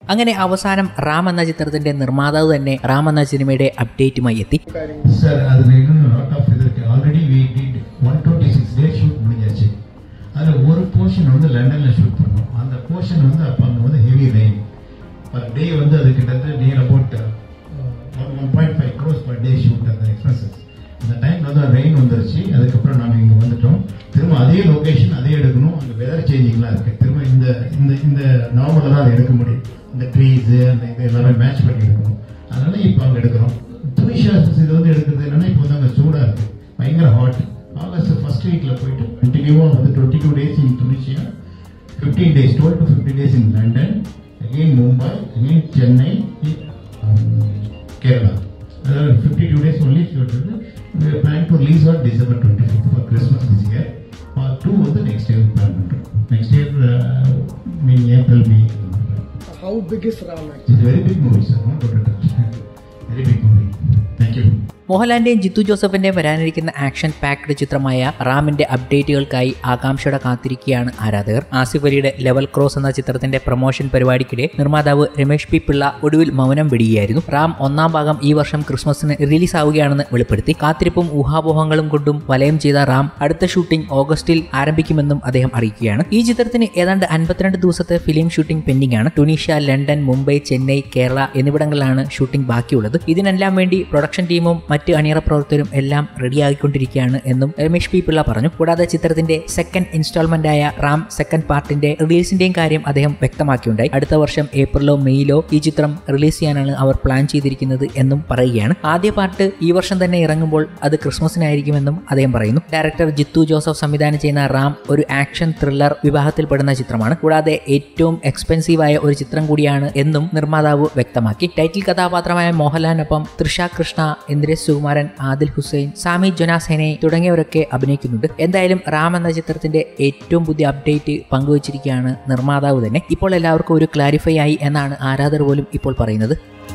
അങ്ങനെ അവസാനം റാം എന്ന ചിത്രത്തിന്റെ നിർമ്മാതാവ് തന്നെ റാം എന്ന സിനിമയുടെ അപ്ഡേറ്റുമായി എത്തി. அதில் ஒரு போர்ஷன் வந்து லண்டனில் ஷூட் பண்ணோம். அந்த போர்ஷன் வந்து அப்போ அங்கே வந்து ஹெவி ரெயின் பர் டே வந்து அது கிட்டத்தட்ட near about 1.5 crores per day shoot அந்த எக்ஸ்பென்சஸ். அந்த டைமில் வந்து ரெயின் வந்துருச்சு. அதுக்கப்புறம் நாங்கள் இங்கே வந்துட்டோம். திரும்ப அதே லொக்கேஷன் அதே எடுக்கணும். அங்கே வெதர் சேஞ்சிங்லாம் இருக்குது. திரும்ப இந்த இந்த இந்த நவம்பரில் தான் அதை எடுக்க முடியும். இந்த ட்ரீஸு அந்த இது எல்லாமே மேட்ச் பண்ணி எடுக்கணும். அதனால இப்போ அங்கே எடுக்கிறோம். துனிஷாஸ் இது வந்து எடுக்கிறது என்னென்னா இப்போ வந்து அங்கே சூடாக இருக்குது, பயங்கர ஹாட். ஆகஸ்ட் ஃபர்ஸ்ட் வீக்கில் போயிட்டு கண்டினியூவாக வந்து 22 days in Tunisia, 15 days 12 to 15 days in London, again Mumbai, again Chennai, Kerala. அதாவது 52 days ஒன்லி ஷூட் இருக்குது. We are planning to release on December 25th for Christmas this year. Part 2 வந்து next year plan பண்ணுறோம். Next year April, May. How big is Ram? It's a very big movie, sir. Not to touch. Very big movie. Thank you. മോഹൻലാലിന്റെയും Jithu ജോസഫിന്റെയും വരാനിരിക്കുന്ന action packed ചിത്രമായ റാമിന്റെ അപ്ഡേറ്റുകൾക്കായി ആകാംക്ഷയോടെ കാത്തിരിക്കുകയാണ് ആരാധകർ. ആസിഫ് അലിയുടെ level cross എന്ന ചിത്രത്തിന്റെ പ്രൊമോഷൻ പരിപാടിക്കിടെ നിർമ്മാതാവ് രമേഷ് പി പിള്ള ഒടുവിൽ മൗനം വെടിയുകയായിരുന്നു. റാം 1ാം ഭാഗം ഈ വർഷം ക്രിസ്മസിന് റിലീസ് ആവുകയാണെന്ന് വെളിപ്പെടുത്തി. കാത്തിരിപ്പും ഊഹാപോഹങ്ങളും കൊണ്ടും വലയം ചെയ്ത റാം അടുത്ത ഷൂട്ടിംഗ് ഓഗസ്റ്റിൽ ആരംഭിക്കുമെന്നും അദ്ദേഹം അറിയിക്കുകയാണ്. ഈ ചിത്രത്തിന് ഏതാണ്ട് 52 ദിവസത്തെ ഫിലിം ഷൂട്ടിംഗ് പെൻഡിംഗ് ആണ്. ടുണീഷ്യ, ലണ്ടൻ, മുംബൈ, ചെന്നൈ, കേരള എന്നിവിടങ്ങളിലാണ് ഷൂട്ടിംഗ് ബാക്കിയുള്ളത്. ഇതിനെല്ലാം വേണ്ടി പ്രൊഡക്ഷൻ ടീമും മറ്റ് അണിയറ പ്രവർത്തകരും എല്ലാം റെഡിയാക്കിക്കൊണ്ടിരിക്കുകയാണ് എന്നും രമേഷ് പി പിള്ള പറഞ്ഞു. കൂടാതെ ചിത്രത്തിന്റെ സെക്കൻഡ് ഇൻസ്റ്റാൾമെന്റായ റാം സെക്കൻഡ് പാർട്ടിന്റെ റിലീസിന്റെയും കാര്യം അദ്ദേഹം വ്യക്തമാക്കിയുണ്ടായി. അടുത്ത വർഷം ഏപ്രിലോ മെയ്യിലോ ഈ ചിത്രം റിലീസ് ചെയ്യാനാണ് അവർ പ്ലാൻ ചെയ്തിരിക്കുന്നത് എന്നും പറയുകയാണ്. ആദ്യ പാർട്ട് ഈ വർഷം തന്നെ ഇറങ്ങുമ്പോൾ അത് ക്രിസ്മസിനായിരിക്കുമെന്നും അദ്ദേഹം പറയുന്നു. ഡയറക്ടർ ജിത്തു ജോസഫ് സംവിധാനം ചെയ്യുന്ന റാം ഒരു ആക്ഷൻ ത്രില്ലർ വിഭാഗത്തിൽപ്പെടുന്ന ചിത്രമാണ്. കൂടാതെ ഏറ്റവും എക്സ്പെൻസീവായ ഒരു ചിത്രം കൂടിയാണ് എന്നും നിർമ്മാതാവ് വ്യക്തമാക്കി. ടൈറ്റിൽ കഥാപാത്രമായ മോഹൻലാലിനൊപ്പം തൃഷ കൃഷ്ണ, ഇന്ദ്രേഷ് സുകുമാരൻ, ആദിൽ ഹുസൈൻ, സാമി ജൊനാസേനെ തുടങ്ങിയവരൊക്കെ അഭിനയിക്കുന്നുണ്ട്. എന്തായാലും റാം എന്ന ചിത്രത്തിന്റെ ഏറ്റവും പുതിയ അപ്ഡേറ്റ് പങ്കുവച്ചിരിക്കുകയാണ് നിർമ്മാതാവ് തന്നെ. ഇപ്പോൾ എല്ലാവർക്കും ഒരു ക്ലാരിഫൈ ആയി എന്നാണ് ആരാധകർ പോലും ഇപ്പോൾ പറയുന്നത്.